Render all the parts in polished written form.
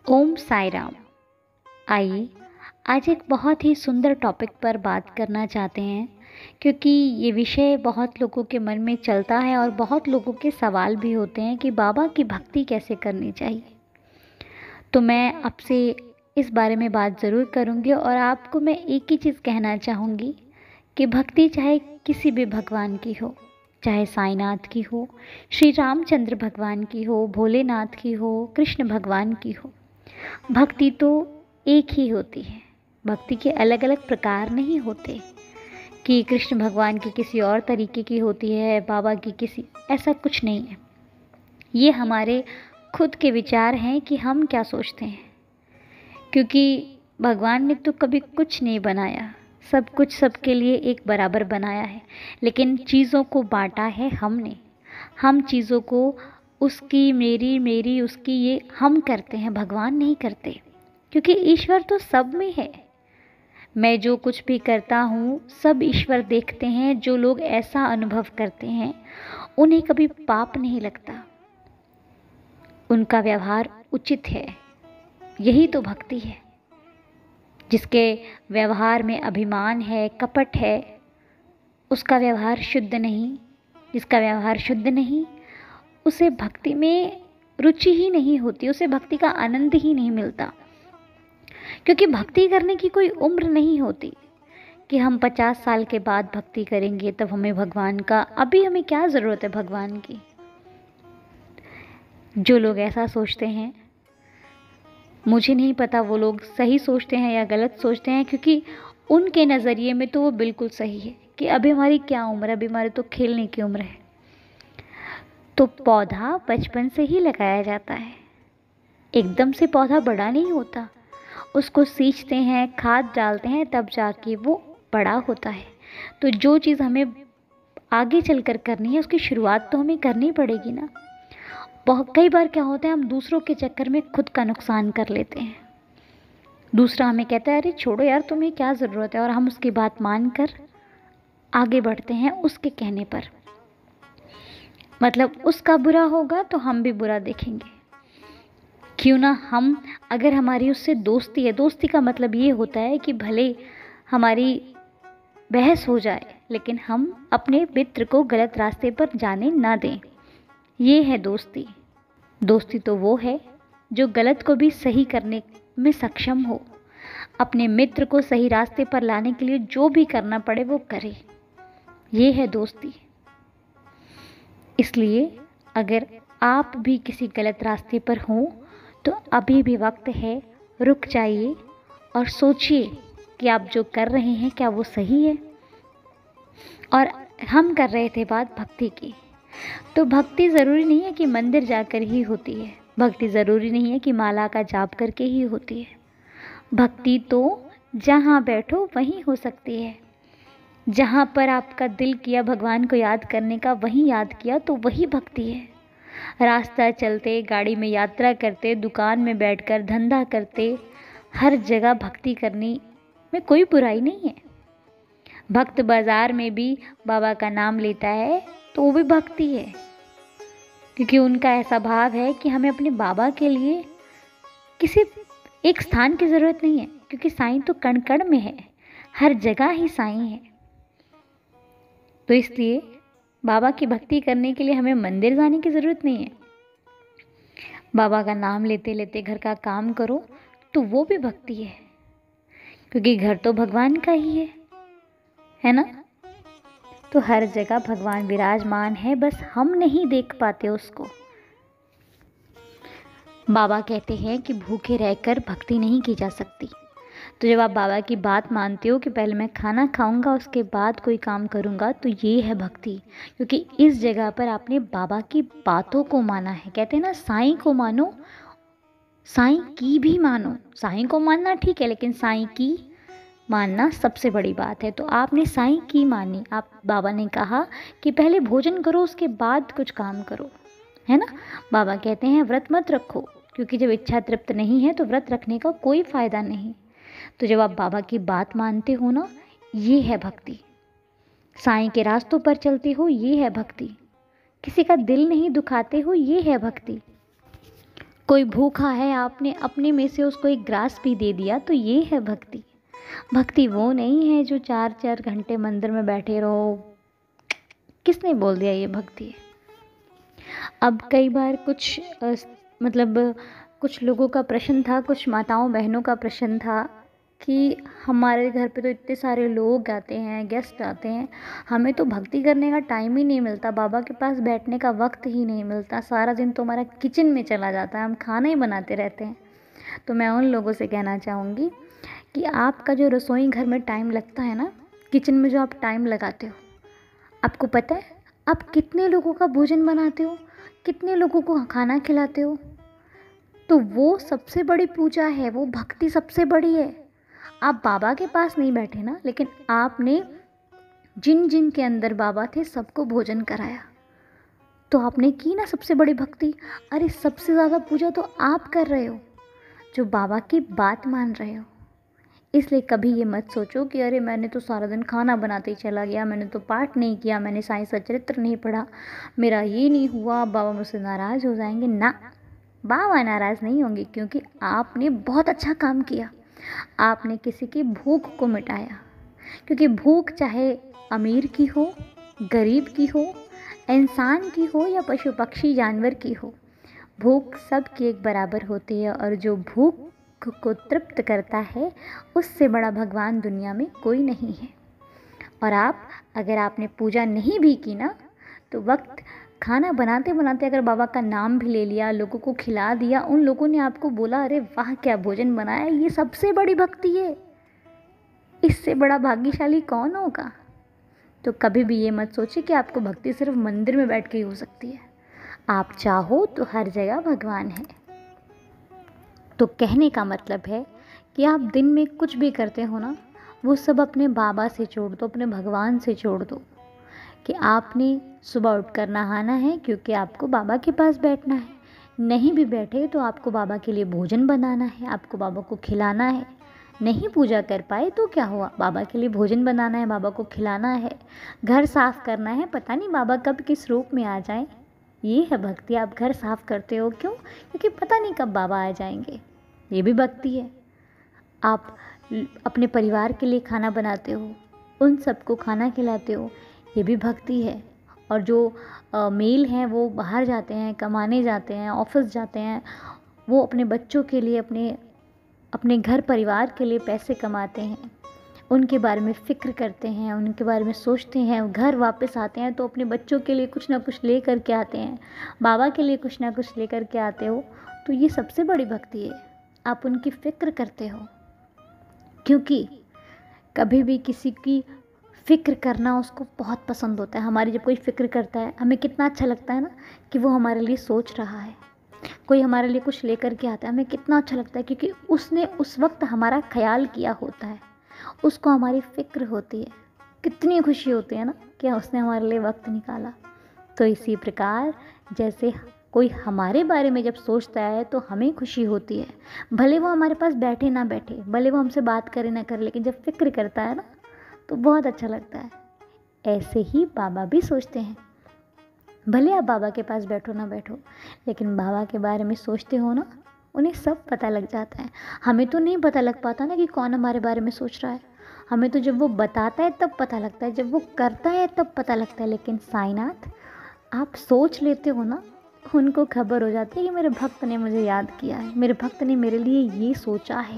ओम साई राम। आइए आज एक बहुत ही सुंदर टॉपिक पर बात करना चाहते हैं, क्योंकि ये विषय बहुत लोगों के मन में चलता है और बहुत लोगों के सवाल भी होते हैं कि बाबा की भक्ति कैसे करनी चाहिए। तो मैं आपसे इस बारे में बात ज़रूर करूँगी और आपको मैं एक ही चीज़ कहना चाहूँगी कि भक्ति चाहे किसी भी भगवान की हो, चाहे साईनाथ की हो, श्री रामचंद्र भगवान की हो, भोलेनाथ की हो, कृष्ण भगवान की हो, भक्ति तो एक ही होती है। भक्ति के अलग अलग प्रकार नहीं होते कि कृष्ण भगवान की किसी और तरीके की होती है, बाबा की किसी, ऐसा कुछ नहीं है। ये हमारे खुद के विचार हैं कि हम क्या सोचते हैं, क्योंकि भगवान ने तो कभी कुछ नहीं बनाया, सब कुछ सबके लिए एक बराबर बनाया है, लेकिन चीज़ों को बांटा है हमने। हम चीज़ों को उसकी, मेरी, मेरी, उसकी, ये हम करते हैं, भगवान नहीं करते, क्योंकि ईश्वर तो सब में है। मैं जो कुछ भी करता हूँ सब ईश्वर देखते हैं। जो लोग ऐसा अनुभव करते हैं उन्हें कभी पाप नहीं लगता, उनका व्यवहार उचित है। यही तो भक्ति है। जिसके व्यवहार में अभिमान है, कपट है, उसका व्यवहार शुद्ध नहीं। जिसका व्यवहार शुद्ध नहीं, उसे भक्ति में रुचि ही नहीं होती, उसे भक्ति का आनंद ही नहीं मिलता। क्योंकि भक्ति करने की कोई उम्र नहीं होती कि हम 50 साल के बाद भक्ति करेंगे तब हमें भगवान का, अभी हमें क्या ज़रूरत है भगवान की। जो लोग ऐसा सोचते हैं, मुझे नहीं पता वो लोग सही सोचते हैं या गलत सोचते हैं, क्योंकि उनके नज़रिए में तो वो बिल्कुल सही है कि अभी हमारी क्या उम्र है, अभी हमारे तो खेलने की उम्र है। तो पौधा बचपन से ही लगाया जाता है, एकदम से पौधा बड़ा नहीं होता। उसको सींचते हैं, खाद डालते हैं, तब जाके वो बड़ा होता है। तो जो चीज़ हमें आगे चलकर करनी है उसकी शुरुआत तो हमें करनी पड़ेगी ना। बहुत कई बार क्या होता है, हम दूसरों के चक्कर में खुद का नुकसान कर लेते हैं। दूसरा हमें कहता है अरे छोड़ो यार, तुम्हें क्या ज़रूरत है, और हम उसकी बात मानकर आगे बढ़ते हैं उसके कहने पर। मतलब उसका बुरा होगा तो हम भी बुरा देखेंगे। क्यों ना हम, अगर हमारी उससे दोस्ती है, दोस्ती का मतलब ये होता है कि भले हमारी बहस हो जाए लेकिन हम अपने मित्र को गलत रास्ते पर जाने ना दें। ये है दोस्ती। दोस्ती तो वो है जो गलत को भी सही करने में सक्षम हो, अपने मित्र को सही रास्ते पर लाने के लिए जो भी करना पड़े वो करे। ये है दोस्ती। इसलिए अगर आप भी किसी गलत रास्ते पर हों तो अभी भी वक्त है, रुक जाइए और सोचिए कि आप जो कर रहे हैं क्या वो सही है। और हम कर रहे थे बात भक्ति की, तो भक्ति ज़रूरी नहीं है कि मंदिर जाकर ही होती है। भक्ति ज़रूरी नहीं है कि माला का जाप करके ही होती है। भक्ति तो जहाँ बैठो वहीं हो सकती है। जहाँ पर आपका दिल किया भगवान को याद करने का, वहीं याद किया तो वही भक्ति है। रास्ता चलते, गाड़ी में यात्रा करते, दुकान में बैठकर धंधा करते, हर जगह भक्ति करने में कोई बुराई नहीं है। भक्त बाज़ार में भी बाबा का नाम लेता है तो वो भी भक्ति है, क्योंकि उनका ऐसा भाव है कि हमें अपने बाबा के लिए किसी एक स्थान की ज़रूरत नहीं है, क्योंकि साईं तो कण कण में है, हर जगह ही साईं है। तो इसलिए बाबा की भक्ति करने के लिए हमें मंदिर जाने की ज़रूरत नहीं है। बाबा का नाम लेते लेते घर का काम करो तो वो भी भक्ति है, क्योंकि घर तो भगवान का ही है ना। तो हर जगह भगवान विराजमान है, बस हम नहीं देख पाते उसको। बाबा कहते हैं कि भूखे रहकर भक्ति नहीं की जा सकती। तो जब आप बाबा की बात मानते हो कि पहले मैं खाना खाऊंगा उसके बाद कोई काम करूंगा, तो ये है भक्ति। क्योंकि इस जगह पर आपने बाबा की बातों को माना है। कहते हैं ना, साईं को मानो, साईं की भी मानो। साईं को मानना ठीक है, लेकिन साईं की मानना सबसे बड़ी बात है। तो आपने साईं की मानी। आप, बाबा ने कहा कि पहले भोजन करो उसके बाद कुछ काम करो, है ना। बाबा कहते हैं व्रत मत रखो, क्योंकि जब इच्छा तृप्त नहीं है तो व्रत रखने का कोई फ़ायदा नहीं। तो जब आप बाबा की बात मानते हो ना, ये है भक्ति। साईं के रास्तों पर चलते हो, ये है भक्ति। किसी का दिल नहीं दुखाते हो, ये है भक्ति। कोई भूखा है, आपने अपने में से उसको एक ग्रास भी दे दिया, तो ये है भक्ति। भक्ति वो नहीं है जो 4-4 घंटे मंदिर में बैठे रहो। किसने बोल दिया ये भक्ति है? अब कई बार मतलब कुछ लोगों का प्रश्न था, कुछ माताओं बहनों का प्रश्न था कि हमारे घर पे तो इतने सारे लोग आते हैं, गेस्ट आते हैं, हमें तो भक्ति करने का टाइम ही नहीं मिलता, बाबा के पास बैठने का वक्त ही नहीं मिलता, सारा दिन तो हमारा किचन में चला जाता है, हम खाना ही बनाते रहते हैं। तो मैं उन लोगों से कहना चाहूँगी कि आपका जो रसोई घर में टाइम लगता है ना, किचन में जो आप टाइम लगाते हो, आपको पता है आप कितने लोगों का भोजन बनाते हो, कितने लोगों को खाना खिलाते हो? तो वो सबसे बड़ी पूजा है, वो भक्ति सबसे बड़ी है। आप बाबा के पास नहीं बैठे ना, लेकिन आपने जिन जिन के अंदर बाबा थे सबको भोजन कराया, तो आपने की ना सबसे बड़ी भक्ति। अरे सबसे ज़्यादा पूजा तो आप कर रहे हो जो बाबा की बात मान रहे हो। इसलिए कभी ये मत सोचो कि अरे मैंने तो सारा दिन खाना बनाते ही चला गया, मैंने तो पाठ नहीं किया, मैंने साईं का चरित्र नहीं पढ़ा, मेरा ये नहीं हुआ, बाबा मुझसे नाराज़ हो जाएंगे। ना, बाबा नाराज़ नहीं होंगे, क्योंकि आपने बहुत अच्छा काम किया, आपने किसी की भूख को मिटाया। क्योंकि भूख चाहे अमीर की हो, गरीब की हो, इंसान की हो या पशु पक्षी जानवर की हो, भूख सबकी एक बराबर होती है। और जो भूख को तृप्त करता है, उससे बड़ा भगवान दुनिया में कोई नहीं है। और अगर आपने पूजा नहीं भी की ना, तो वक्त खाना बनाते बनाते अगर बाबा का नाम भी ले लिया, लोगों को खिला दिया, उन लोगों ने आपको बोला अरे वाह क्या भोजन बनाया, ये सबसे बड़ी भक्ति है। इससे बड़ा भाग्यशाली कौन होगा? तो कभी भी ये मत सोचिए कि आपको भक्ति सिर्फ मंदिर में बैठ के ही हो सकती है। आप चाहो तो हर जगह भगवान है। तो कहने का मतलब है कि आप दिन में कुछ भी करते हो ना, वो सब अपने बाबा से जोड़ दो, अपने भगवान से जोड़ दो। कि आपने सुबह उठकर नहाना है क्योंकि आपको बाबा के पास बैठना है, नहीं भी बैठे तो आपको बाबा के लिए भोजन बनाना है, आपको बाबा को खिलाना है। नहीं पूजा कर पाए तो क्या हुआ, बाबा के लिए भोजन बनाना है, बाबा को खिलाना है, घर साफ़ करना है, पता नहीं बाबा कब किस रूप में आ जाए। ये है भक्ति। आप घर साफ़ करते हो क्यों? क्योंकि पता नहीं कब बाबा आ जाएंगे। ये भी भक्ति है। आप अपने परिवार के लिए खाना बनाते हो, उन सबको खाना खिलाते हो, ये भी भक्ति है। और जो मेल हैं वो बाहर जाते हैं, कमाने जाते हैं, ऑफिस जाते हैं, वो अपने बच्चों के लिए, अपने घर परिवार के लिए पैसे कमाते हैं, उनके बारे में फ़िक्र करते हैं, उनके बारे में सोचते हैं, घर वापस आते हैं तो अपने बच्चों के लिए कुछ ना कुछ ले कर के आते हैं, बाबा के लिए कुछ ना कुछ ले कर के आते हो। तो ये सबसे बड़ी भक्ति है, आप उनकी फ़िक्र करते हो। क्योंकि कभी भी किसी की फ़िक्र करना उसको बहुत पसंद होता है। हमारी जब कोई फ़िक्र करता है, हमें कितना अच्छा लगता है ना कि वो हमारे लिए सोच रहा है। कोई हमारे लिए कुछ लेकर के आता है, हमें कितना अच्छा लगता है, क्योंकि उसने उस वक्त हमारा ख्याल किया होता है, उसको हमारी फ़िक्र होती है। कितनी खुशी होती है ना कि उसने हमारे लिए वक्त निकाला। तो इसी प्रकार जैसे कोई हमारे बारे में जब सोचता है तो हमें खुशी होती है, भले वो हमारे पास बैठे ना बैठे, भले वो हमसे बात करे ना करे, लेकिन जब फ़िक्र करता है ना तो बहुत अच्छा लगता है। ऐसे ही बाबा भी सोचते हैं। भले आप बाबा के पास बैठो ना बैठो, लेकिन बाबा के बारे में सोचते हो ना, उन्हें सब पता लग जाता है। हमें तो नहीं पता लग पाता ना कि कौन हमारे बारे में सोच रहा है, हमें तो जब वो बताता है तब पता लगता है, जब वो करता है तब पता लगता है। लेकिन साईनाथ, आप सोच लेते हो ना, उनको खबर हो जाती है कि मेरे भक्त ने मुझे याद किया है, मेरे भक्त ने मेरे लिए ये सोचा है।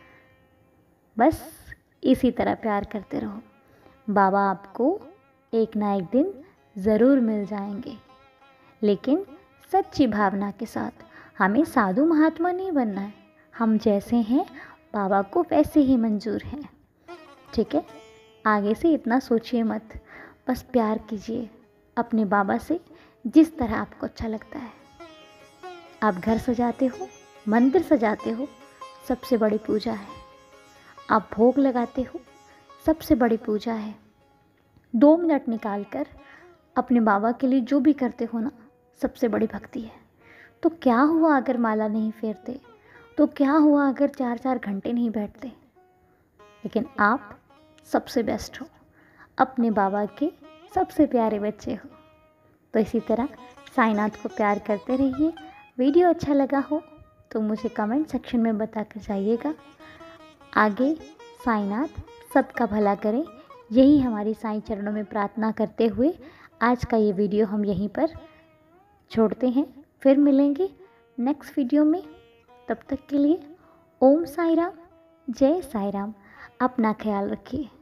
बस इसी तरह प्यार करते रहो, बाबा आपको एक ना एक दिन ज़रूर मिल जाएंगे। लेकिन सच्ची भावना के साथ। हमें साधु महात्मा नहीं बनना है, हम जैसे हैं बाबा को वैसे ही मंजूर हैं। ठीक है, आगे से इतना सोचिए मत, बस प्यार कीजिए अपने बाबा से जिस तरह आपको अच्छा लगता है। आप घर सजाते हो, मंदिर सजाते हो, सबसे बड़ी पूजा है। आप भोग लगाते हो, सबसे बड़ी पूजा है। 2 मिनट निकाल कर अपने बाबा के लिए जो भी करते हो ना, सबसे बड़ी भक्ति है। तो क्या हुआ अगर माला नहीं फेरते, तो क्या हुआ अगर 4-4 घंटे नहीं बैठते, लेकिन आप सबसे बेस्ट हो, अपने बाबा के सबसे प्यारे बच्चे हो। तो इसी तरह साईनाथ को प्यार करते रहिए। वीडियो अच्छा लगा हो तो मुझे कमेंट सेक्शन में बता कर जाइएगा। आगे साईनाथ सबका भला करें, यही हमारी साईं चरणों में प्रार्थना करते हुए आज का ये वीडियो हम यहीं पर छोड़ते हैं। फिर मिलेंगे नेक्स्ट वीडियो में। तब तक के लिए ओम साई राम, जय साई राम। अपना ख्याल रखिए।